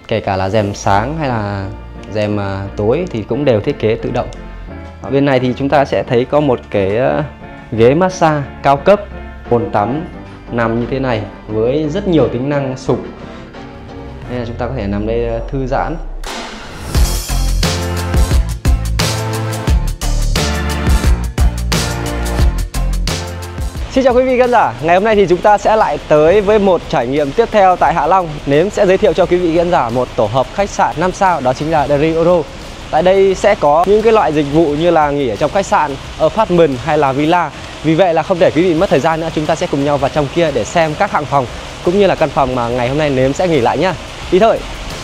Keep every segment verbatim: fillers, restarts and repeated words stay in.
Kể cả là rèm sáng hay là rèm tối thì cũng đều thiết kế tự động. Ở bên này thì chúng ta sẽ thấy có một cái ghế massage cao cấp, bồn tắm nằm như thế này với rất nhiều tính năng sục, nên là chúng ta có thể nằm đây thư giãn. Xin chào quý vị khán giả, ngày hôm nay thì chúng ta sẽ lại tới với một trải nghiệm tiếp theo tại Hạ Long. Nếm sẽ giới thiệu cho quý vị khán giả một tổ hợp khách sạn năm sao, đó chính là The Rioro. Tại đây sẽ có những cái loại dịch vụ như là nghỉ ở trong khách sạn, apartment hay là villa. Vì vậy là không để quý vị mất thời gian nữa, chúng ta sẽ cùng nhau vào trong kia để xem các hạng phòng cũng như là căn phòng mà ngày hôm nay Nếm sẽ nghỉ lại nhá. Đi thôi!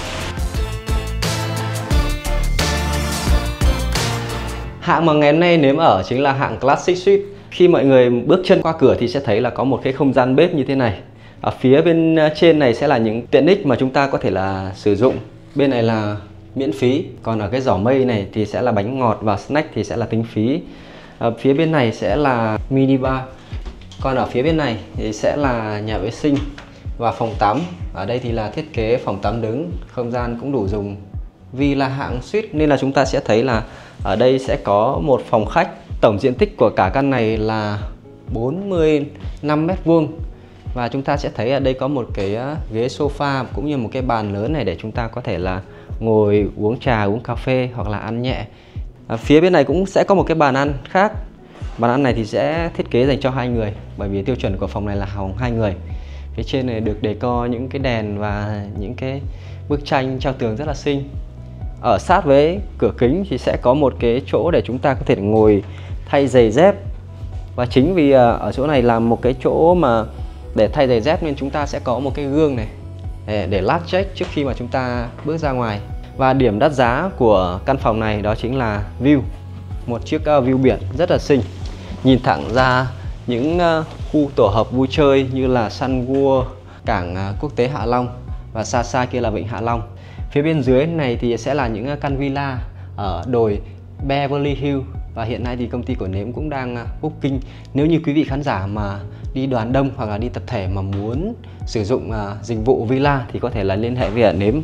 Hạng mà ngày hôm nay Nếm ở chính là hạng Classic Suite. Khi mọi người bước chân qua cửa thì sẽ thấy là có một cái không gian bếp như thế này. Ở phía bên trên này sẽ là những tiện ích mà chúng ta có thể là sử dụng. Bên này là miễn phí, còn ở cái giỏ mây này thì sẽ là bánh ngọt và snack thì sẽ là tính phí. Ở phía bên này sẽ là mini bar. Còn ở phía bên này thì sẽ là nhà vệ sinh và phòng tắm. Ở đây thì là thiết kế phòng tắm đứng, không gian cũng đủ dùng. Vì là hạng suite nên là chúng ta sẽ thấy là ở đây sẽ có một phòng khách. Tổng diện tích của cả căn này là bốn mươi lăm mét vuông. Và chúng ta sẽ thấy ở đây có một cái ghế sofa cũng như một cái bàn lớn này để chúng ta có thể là ngồi uống trà, uống cà phê hoặc là ăn nhẹ. Ở phía bên này cũng sẽ có một cái bàn ăn khác. Bàn ăn này thì sẽ thiết kế dành cho hai người, bởi vì tiêu chuẩn của phòng này là phòng hai người. Phía trên này được decor những cái đèn và những cái bức tranh treo tường rất là xinh. Ở sát với cửa kính thì sẽ có một cái chỗ để chúng ta có thể ngồi thay giày dép. Và chính vì ở chỗ này là một cái chỗ mà để thay giày dép nên chúng ta sẽ có một cái gương này để, để lát check trước khi mà chúng ta bước ra ngoài. Và điểm đắt giá của căn phòng này đó chính là view. Một chiếc view biển rất là xinh, nhìn thẳng ra những khu tổ hợp vui chơi như là Sun World, cảng quốc tế Hạ Long và xa xa kia là vịnh Hạ Long. Phía bên dưới này thì sẽ là những căn villa ở đồi Beverly Hills. Và hiện nay thì công ty của Nếm cũng đang booking. Nếu như quý vị khán giả mà đi đoàn đông hoặc là đi tập thể mà muốn sử dụng dịch vụ villa thì có thể là liên hệ với Nếm.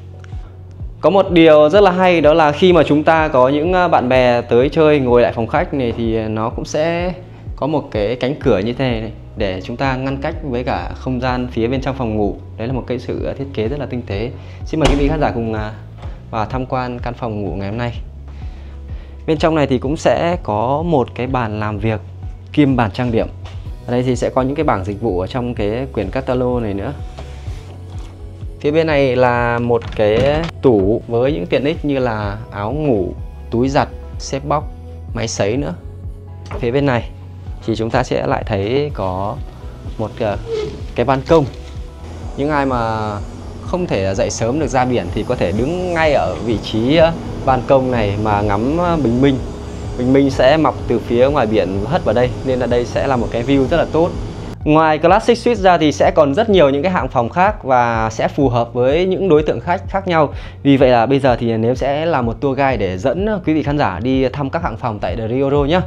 Có một điều rất là hay đó là khi mà chúng ta có những bạn bè tới chơi ngồi lại phòng khách này thì nó cũng sẽ có một cái cánh cửa như thế này để chúng ta ngăn cách với cả không gian phía bên trong phòng ngủ. Đấy là một cái sự thiết kế rất là tinh tế. Xin mời quý vị khán giả cùng vào tham quan căn phòng ngủ ngày hôm nay. Bên trong này thì cũng sẽ có một cái bàn làm việc kiêm bàn trang điểm. Ở đây thì sẽ có những cái bảng dịch vụ ở trong cái quyển catalog này nữa. Phía bên này là một cái tủ với những tiện ích như là áo ngủ, túi giặt, xếp bóc, máy sấy nữa. Phía bên này thì chúng ta sẽ lại thấy có một cái ban công. Những ai mà không thể dậy sớm được ra biển thì có thể đứng ngay ở vị trí ban công này mà ngắm bình minh. Bình minh sẽ mọc từ phía ngoài biển hất vào đây, nên là đây sẽ là một cái view rất là tốt. Ngoài Classic Suite ra thì sẽ còn rất nhiều những cái hạng phòng khác và sẽ phù hợp với những đối tượng khách khác nhau. Vì vậy là bây giờ thì Nếm sẽ là một tour guide để dẫn quý vị khán giả đi thăm các hạng phòng tại The Rioro nhé.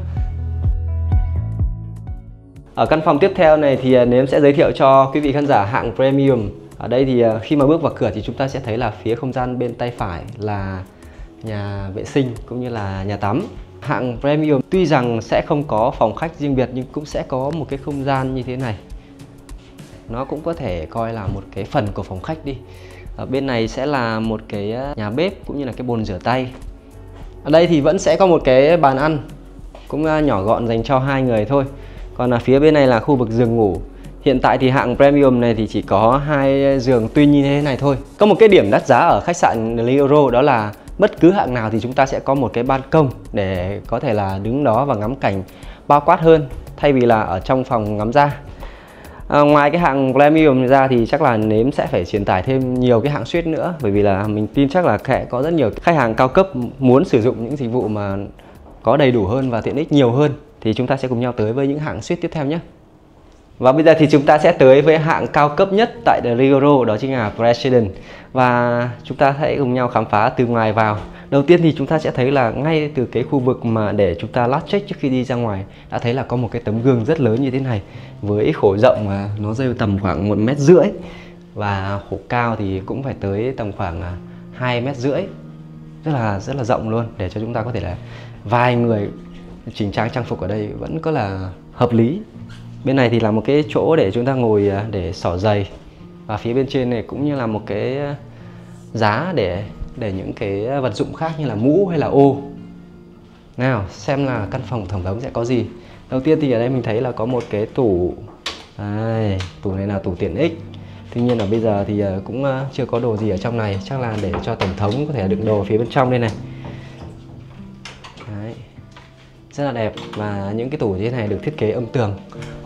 Ở căn phòng tiếp theo này thì Nếm sẽ giới thiệu cho quý vị khán giả hạng Premium. Ở đây thì khi mà bước vào cửa thì chúng ta sẽ thấy là phía không gian bên tay phải là nhà vệ sinh cũng như là nhà tắm. Hạng Premium tuy rằng sẽ không có phòng khách riêng biệt nhưng cũng sẽ có một cái không gian như thế này. Nó cũng có thể coi là một cái phần của phòng khách đi. Ở bên này sẽ là một cái nhà bếp cũng như là cái bồn rửa tay. Ở đây thì vẫn sẽ có một cái bàn ăn cũng nhỏ gọn dành cho hai người thôi. Còn ở phía bên này là khu vực giường ngủ. Hiện tại thì hạng Premium này thì chỉ có hai giường tuy như thế này thôi. Có một cái điểm đắt giá ở khách sạn The Rioro đó là bất cứ hạng nào thì chúng ta sẽ có một cái ban công để có thể là đứng đó và ngắm cảnh bao quát hơn thay vì là ở trong phòng ngắm ra. À, ngoài cái hạng Premium ra thì chắc là Nếm sẽ phải truyền tải thêm nhiều cái hạng suite nữa, bởi vì là mình tin chắc là sẽ có rất nhiều khách hàng cao cấp muốn sử dụng những dịch vụ mà có đầy đủ hơn và tiện ích nhiều hơn. Thì chúng ta sẽ cùng nhau tới với những hạng suite tiếp theo nhé. Và bây giờ thì chúng ta sẽ tới với hạng cao cấp nhất tại The Rioro, đó chính là President. Và chúng ta hãy cùng nhau khám phá từ ngoài vào. Đầu tiên thì chúng ta sẽ thấy là ngay từ cái khu vực mà để chúng ta last check trước khi đi ra ngoài đã thấy là có một cái tấm gương rất lớn như thế này với khổ rộng mà nó rơi tầm khoảng một mét rưỡi. và hộp cao thì cũng phải tới tầm khoảng hai mét rưỡi, rất là rất là rộng luôn, để cho chúng ta có thể là vài người chỉnh trang trang phục ở đây vẫn có là hợp lý. Bên này thì là một cái chỗ để chúng ta ngồi để xỏ giày, và phía bên trên này cũng như là một cái giá để để những cái vật dụng khác như là mũ hay là ô. Nào xem là căn phòng tổng thống sẽ có gì. Đầu tiên thì ở đây mình thấy là có một cái tủ. Đây, tủ này là tủ tiện ích. Tuy nhiên là bây giờ thì cũng chưa có đồ gì ở trong này, chắc là để cho tổng thống có thể đựng đồ phía bên trong đây này. Đấy, rất là đẹp, và những cái tủ như thế này được thiết kế âm tường.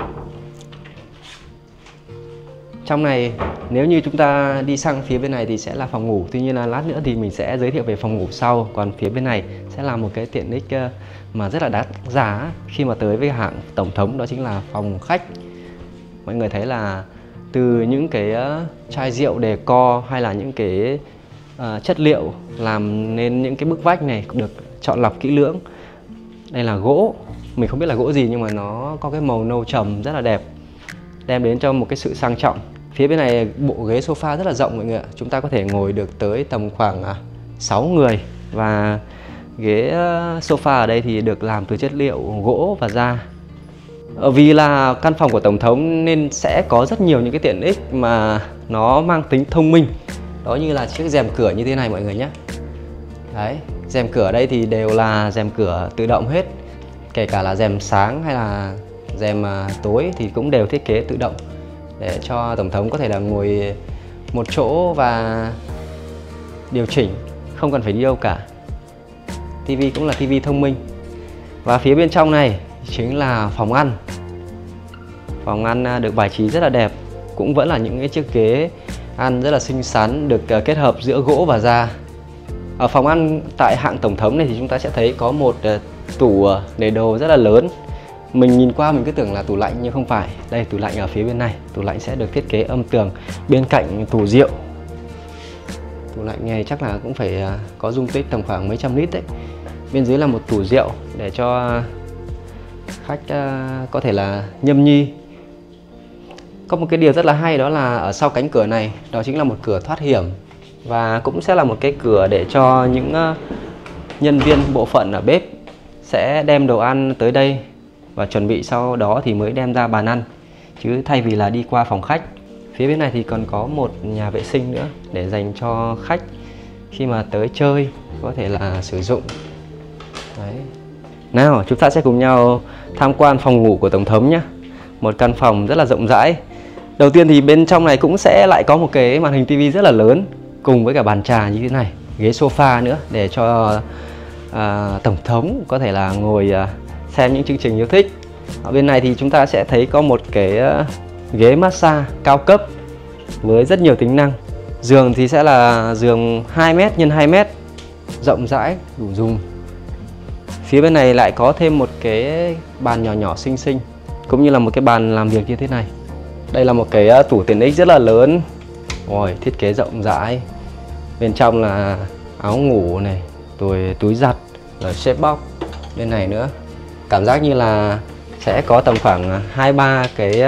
Trong này nếu như chúng ta đi sang phía bên này thì sẽ là phòng ngủ, tuy nhiên là lát nữa thì mình sẽ giới thiệu về phòng ngủ sau. Còn phía bên này sẽ là một cái tiện ích mà rất là đắt giá khi mà tới với hãng tổng thống, đó chính là phòng khách. Mọi người thấy là từ những cái chai rượu decor hay là những cái uh, chất liệu làm nên những cái bức vách này được chọn lọc kỹ lưỡng. Đây là gỗ, mình không biết là gỗ gì nhưng mà nó có cái màu nâu trầm rất là đẹp, đem đến cho một cái sự sang trọng. Phía bên này bộ ghế sofa rất là rộng mọi người ạ. Chúng ta có thể ngồi được tới tầm khoảng sáu người. Và ghế sofa ở đây thì được làm từ chất liệu gỗ và da. Vì là căn phòng của tổng thống nên sẽ có rất nhiều những cái tiện ích mà nó mang tính thông minh. Đó như là chiếc rèm cửa như thế này mọi người nhé. Đấy, rèm cửa ở đây thì đều là rèm cửa tự động hết. Kể cả là rèm sáng hay là rèm tối thì cũng đều thiết kế tự động, để cho tổng thống có thể là ngồi một chỗ và điều chỉnh, không cần phải đi đâu cả. Tivi cũng là tivi thông minh. Và phía bên trong này chính là phòng ăn. Phòng ăn được bài trí rất là đẹp, cũng vẫn là những cái chiếc ghế ăn rất là xinh xắn, được kết hợp giữa gỗ và da. Ở phòng ăn tại hãng tổng thống này thì chúng ta sẽ thấy có một tủ để đồ rất là lớn. Mình nhìn qua mình cứ tưởng là tủ lạnh nhưng không phải. Đây, tủ lạnh ở phía bên này. Tủ lạnh sẽ được thiết kế âm tường bên cạnh tủ rượu. Tủ lạnh này chắc là cũng phải có dung tích tầm khoảng mấy trăm lít đấy. Bên dưới là một tủ rượu để cho khách có thể là nhâm nhi. Có một cái điều rất là hay, đó là ở sau cánh cửa này, đó chính là một cửa thoát hiểm. Và cũng sẽ là một cái cửa để cho những nhân viên bộ phận ở bếp sẽ đem đồ ăn tới đây và chuẩn bị, sau đó thì mới đem ra bàn ăn, chứ thay vì là đi qua phòng khách. Phía bên này thì còn có một nhà vệ sinh nữa để dành cho khách khi mà tới chơi có thể là sử dụng. Đấy. Nào, chúng ta sẽ cùng nhau tham quan phòng ngủ của tổng thống nhé. Một căn phòng rất là rộng rãi. Đầu tiên thì bên trong này cũng sẽ lại có một cái màn hình tivi rất là lớn, cùng với cả bàn trà như thế này, ghế sofa nữa để cho à, tổng thống có thể là ngồi à, xem những chương trình yêu thích. Ở bên này thì chúng ta sẽ thấy có một cái uh, ghế massage cao cấp với rất nhiều tính năng. Giường thì sẽ là giường hai mét nhân hai mét, rộng rãi, đủ dùng. Phía bên này lại có thêm một cái bàn nhỏ nhỏ xinh xinh, cũng như là một cái bàn làm việc như thế này. Đây là một cái uh, tủ tiện ích rất là lớn. Ôi, thiết kế rộng rãi. Bên trong là áo ngủ này, rồi túi giặt, rồi xếp box. Bên này nữa, cảm giác như là sẽ có tầm khoảng hai ba cái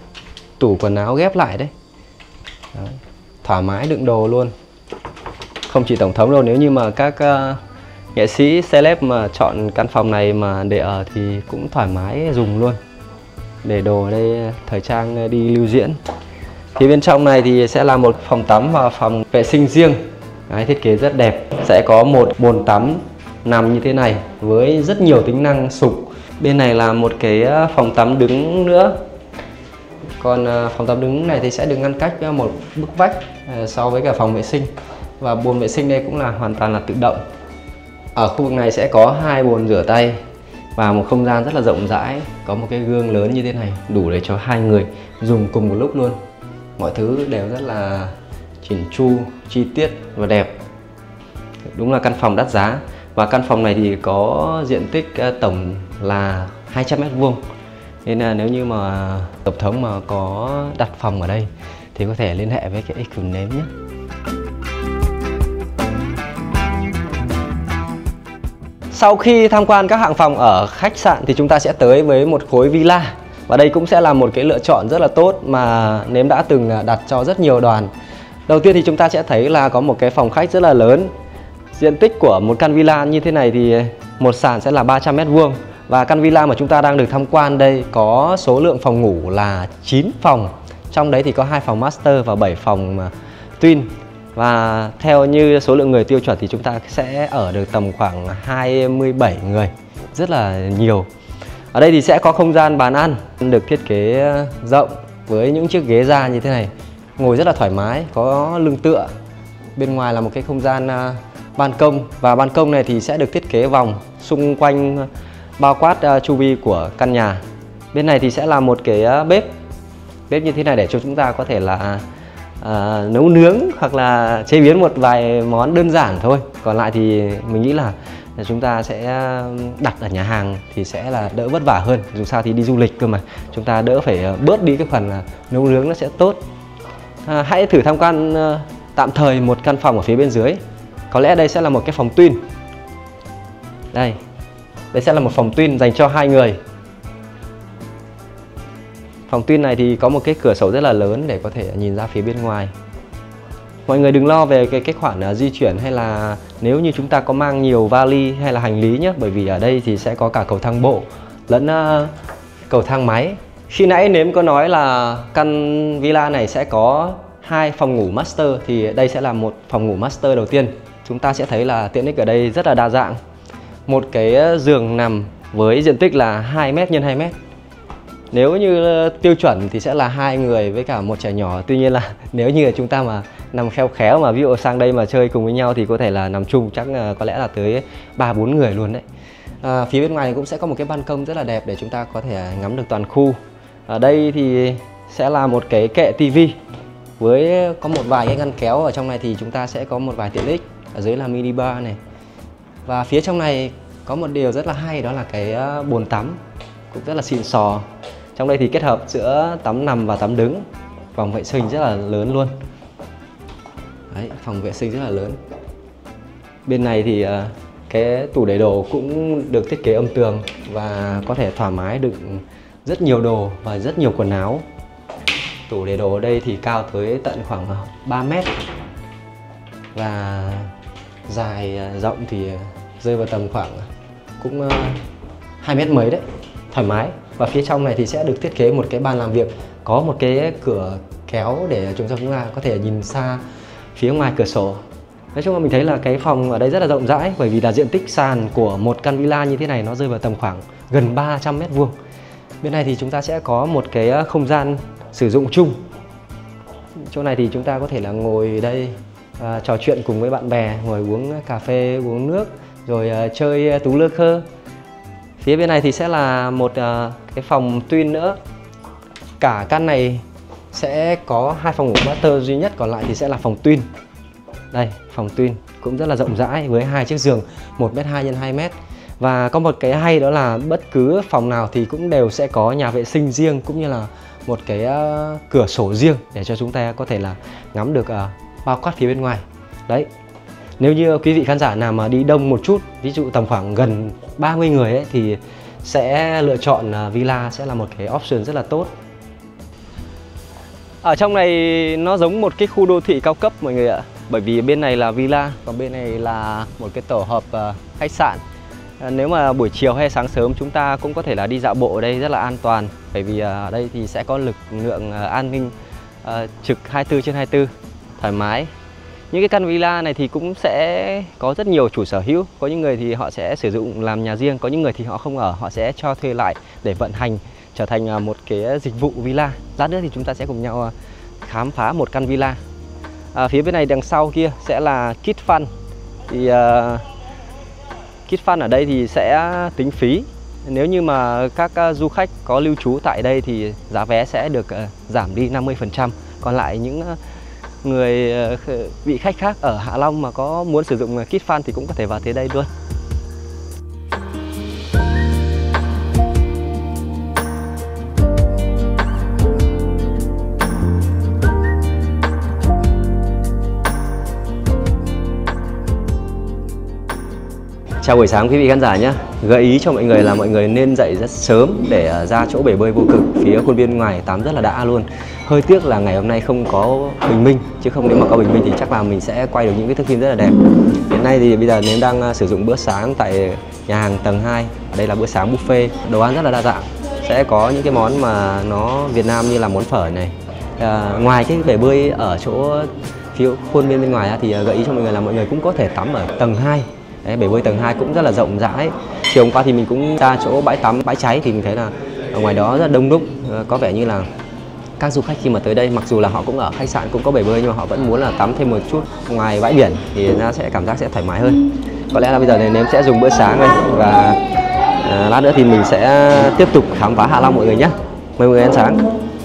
tủ quần áo ghép lại đấy. Đấy, thoải mái đựng đồ luôn. Không chỉ tổng thống đâu, nếu như mà các uh, nghệ sĩ celeb mà chọn căn phòng này mà để ở thì cũng thoải mái dùng luôn. Để đồ ở đây thời trang đi lưu diễn. Phía bên trong này thì sẽ là một phòng tắm và phòng vệ sinh riêng. Đấy, thiết kế rất đẹp. Sẽ có một bồn tắm nằm như thế này với rất nhiều tính năng sục. Bên này là một cái phòng tắm đứng nữa. Còn phòng tắm đứng này thì sẽ được ngăn cách với một bức vách so với cả phòng vệ sinh. Và bồn vệ sinh đây cũng là hoàn toàn là tự động. Ở khu vực này sẽ có hai bồn rửa tay và một không gian rất là rộng rãi. Có một cái gương lớn như thế này, đủ để cho hai người dùng cùng một lúc luôn. Mọi thứ đều rất là chỉn chu, chi tiết và đẹp. Đúng là căn phòng đắt giá. Và căn phòng này thì có diện tích tổng là hai trăm mét vuông. Nên là nếu như mà tổng thống mà có đặt phòng ở đây thì có thể liên hệ với cái Econame nhé. Sau khi tham quan các hạng phòng ở khách sạn thì chúng ta sẽ tới với một khối villa. Và đây cũng sẽ là một cái lựa chọn rất là tốt mà Nếm đã từng đặt cho rất nhiều đoàn. Đầu tiên thì chúng ta sẽ thấy là có một cái phòng khách rất là lớn. Diện tích của một căn villa như thế này thì một sàn sẽ là ba trăm mét vuông. Và căn villa mà chúng ta đang được tham quan đây có số lượng phòng ngủ là chín phòng. Trong đấy thì có hai phòng master và bảy phòng twin. Và theo như số lượng người tiêu chuẩn thì chúng ta sẽ ở được tầm khoảng hai mươi bảy người. Rất là nhiều. Ở đây thì sẽ có không gian bàn ăn được thiết kế rộng với những chiếc ghế da như thế này. Ngồi rất là thoải mái, có lưng tựa. Bên ngoài là một cái không gian ban công. Và ban công này thì sẽ được thiết kế vòng xung quanh bao quát chu vi của căn nhà. Bên này thì sẽ là một cái bếp. Bếp như thế này để cho chúng ta có thể là à, nấu nướng hoặc là chế biến một vài món đơn giản thôi. Còn lại thì mình nghĩ là chúng ta sẽ đặt ở nhà hàng thì sẽ là đỡ vất vả hơn. Dù sao thì đi du lịch cơ mà, chúng ta đỡ phải bớt đi cái phần là nấu nướng, nó sẽ tốt. à, Hãy thử tham quan tạm thời một căn phòng ở phía bên dưới. Có lẽ đây sẽ là một cái phòng twin. Đây, đây sẽ là một phòng twin dành cho hai người. Phòng twin này thì có một cái cửa sổ rất là lớn để có thể nhìn ra phía bên ngoài. Mọi người đừng lo về cái, cái khoản uh, di chuyển hay là nếu như chúng ta có mang nhiều vali hay là hành lý nhé. Bởi vì ở đây thì sẽ có cả cầu thang bộ lẫn uh, cầu thang máy. Khi nãy Nếm có nói là căn villa này sẽ có hai phòng ngủ master, thì đây sẽ là một phòng ngủ master đầu tiên. Chúng ta sẽ thấy là tiện ích ở đây rất là đa dạng. Một cái giường nằm với diện tích là hai mét nhân hai mét. Nếu như tiêu chuẩn thì sẽ là hai người với cả một trẻ nhỏ. Tuy nhiên là nếu như chúng ta mà nằm khéo khéo mà ví dụ sang đây mà chơi cùng với nhau thì có thể là nằm chung chắc có lẽ là tới ba bốn người luôn đấy. À, phía bên ngoài này cũng sẽ có một cái ban công rất là đẹp để chúng ta có thể ngắm được toàn khu. Ở đây thì sẽ là một cái kệ tivi với có một vài cái ngăn kéo. Ở trong này thì chúng ta sẽ có một vài tiện ích. Ở dưới là mini bar này. Và phía trong này có một điều rất là hay, đó là cái bồn tắm cũng rất là xịn sò. Trong đây thì kết hợp giữa tắm nằm và tắm đứng. Phòng vệ sinh rất là lớn luôn. Đấy, phòng vệ sinh rất là lớn. Bên này thì cái tủ để đồ cũng được thiết kế âm tường và có thể thoải mái đựng rất nhiều đồ và rất nhiều quần áo. Tủ để đồ ở đây thì cao tới tận khoảng ba mét và dài rộng thì rơi vào tầm khoảng cũng hai mét mấy đấy, thoải mái. Và phía trong này thì sẽ được thiết kế một cái bàn làm việc, có một cái cửa kéo để chúng ta có thể nhìn xa phía ngoài cửa sổ. Nói chung là mình thấy là cái phòng ở đây rất là rộng rãi, bởi vì là diện tích sàn của một căn villa như thế này nó rơi vào tầm khoảng gần ba trăm mét vuông. Bên này thì chúng ta sẽ có một cái không gian sử dụng chung. Chỗ này thì chúng ta có thể là ngồi đây và trò chuyện cùng với bạn bè, ngồi uống cà phê, uống nước, rồi uh, chơi tú lơ khơ. Phía bên này thì sẽ là một uh, cái phòng twin nữa. Cả căn này sẽ có hai phòng ngủ master duy nhất, còn lại thì sẽ là phòng twin. Đây, phòng twin cũng rất là rộng rãi với hai chiếc giường một mét hai nhân hai mét. Và có một cái hay đó là bất cứ phòng nào thì cũng đều sẽ có nhà vệ sinh riêng, cũng như là một cái uh, cửa sổ riêng để cho chúng ta có thể là ngắm được uh, bao quát phía bên ngoài. Đấy. Nếu như quý vị khán giả nào mà đi đông một chút, ví dụ tầm khoảng gần ba mươi người ấy, thì sẽ lựa chọn uh, villa sẽ là một cái option rất là tốt. Ở trong này nó giống một cái khu đô thị cao cấp mọi người ạ. Bởi vì bên này là villa, còn bên này là một cái tổ hợp uh, khách sạn. Nếu mà buổi chiều hay sáng sớm chúng ta cũng có thể là đi dạo bộ ở đây rất là an toàn. Bởi vì ở đây thì sẽ có lực lượng an ninh uh, trực hai mươi tư trên hai mươi tư, thoải mái. Những cái căn villa này thì cũng sẽ có rất nhiều chủ sở hữu. Có những người thì họ sẽ sử dụng làm nhà riêng, có những người thì họ không ở, họ sẽ cho thuê lại để vận hành trở thành một cái dịch vụ villa. Lát nữa thì chúng ta sẽ cùng nhau khám phá một căn villa. À, phía bên này đằng sau kia sẽ là Kids Fun. Thì uh, Kids Fun ở đây thì sẽ tính phí. Nếu như mà các uh, du khách có lưu trú tại đây thì giá vé sẽ được uh, giảm đi năm mươi phần trăm. Còn lại những uh, người uh, vị khách khác ở Hạ Long mà có muốn sử dụng uh, Kids Fun thì cũng có thể vào tới đây luôn. Chào buổi sáng quý vị khán giả nhé. gợi ý cho mọi người là mọi người nên dậy rất sớm để ra chỗ bể bơi vô cực phía khuôn viên ngoài tắm rất là đã luôn. Hơi tiếc là ngày hôm nay không có bình minh, chứ không nếu mà có bình minh thì chắc là mình sẽ quay được những cái thước phim rất là đẹp. Hiện nay thì bây giờ Nếm đang sử dụng bữa sáng tại nhà hàng tầng hai. Đây là bữa sáng buffet, đồ ăn rất là đa dạng. Sẽ có những cái món mà nó Việt Nam như là món phở này. À, ngoài cái bể bơi ở chỗ phía khuôn viên bên ngoài thì gợi ý cho mọi người là mọi người cũng có thể tắm ở tầng hai. Đấy, bể bơi tầng hai cũng rất là rộng rãi. Chiều hôm qua thì mình cũng ra chỗ bãi tắm Bãi Cháy thì mình thấy là ở ngoài đó rất đông đúc. Có vẻ như là các du khách khi mà tới đây, mặc dù là họ cũng ở khách sạn cũng có bể bơi nhưng mà họ vẫn muốn là tắm thêm một chút ngoài bãi biển thì nó sẽ cảm giác sẽ thoải mái hơn. Có lẽ là bây giờ này Nếm sẽ dùng bữa sáng đây và à, lát nữa thì mình sẽ tiếp tục khám phá Hạ Long mọi người nhé. Mời mọi người ăn sáng.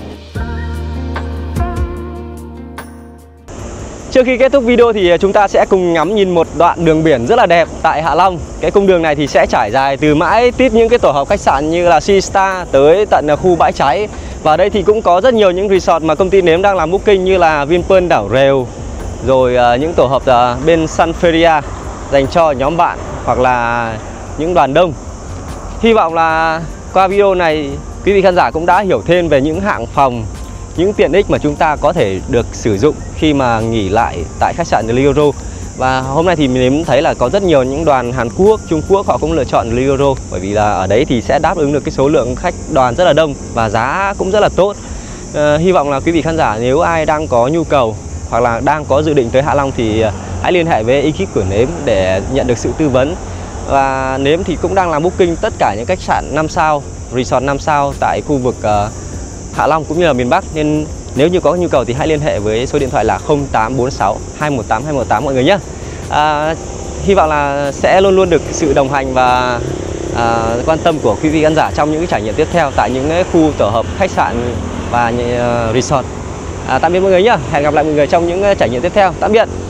Trước khi kết thúc video thì chúng ta sẽ cùng ngắm nhìn một đoạn đường biển rất là đẹp tại Hạ Long. Cái cung đường này thì sẽ trải dài từ mãi tít những cái tổ hợp khách sạn như là Sea Star tới tận khu Bãi Cháy. Và đây thì cũng có rất nhiều những resort mà công ty Nếm đang làm booking như là Vinpearl Đảo Rèo, rồi uh, những tổ hợp uh, bên Sun Feria dành cho nhóm bạn hoặc là những đoàn đông. Hy vọng là qua video này quý vị khán giả cũng đã hiểu thêm về những hạng phòng, những tiện ích mà chúng ta có thể được sử dụng khi mà nghỉ lại tại khách sạn The Lioro. Và hôm nay thì mình thấy là có rất nhiều những đoàn Hàn Quốc, Trung Quốc họ cũng lựa chọn The Lioro, bởi vì là ở đấy thì sẽ đáp ứng được cái số lượng khách đoàn rất là đông và giá cũng rất là tốt. À, hy vọng là quý vị khán giả nếu ai đang có nhu cầu hoặc là đang có dự định tới Hạ Long thì hãy liên hệ với ekip của Nếm để nhận được sự tư vấn. Và Nếm thì cũng đang làm booking tất cả những khách sạn năm sao, resort năm sao tại khu vực uh, Hạ Long cũng như là miền Bắc, nên nếu như có nhu cầu thì hãy liên hệ với số điện thoại là không tám bốn sáu hai một tám hai một tám mọi người nhé. À, hy vọng là sẽ luôn luôn được sự đồng hành và à, quan tâm của quý vị khán giả trong những cái trải nghiệm tiếp theo tại những cái khu tổ hợp khách sạn và uh, resort. À, tạm biệt mọi người nhé. Hẹn gặp lại mọi người trong những trải nghiệm tiếp theo. Tạm biệt.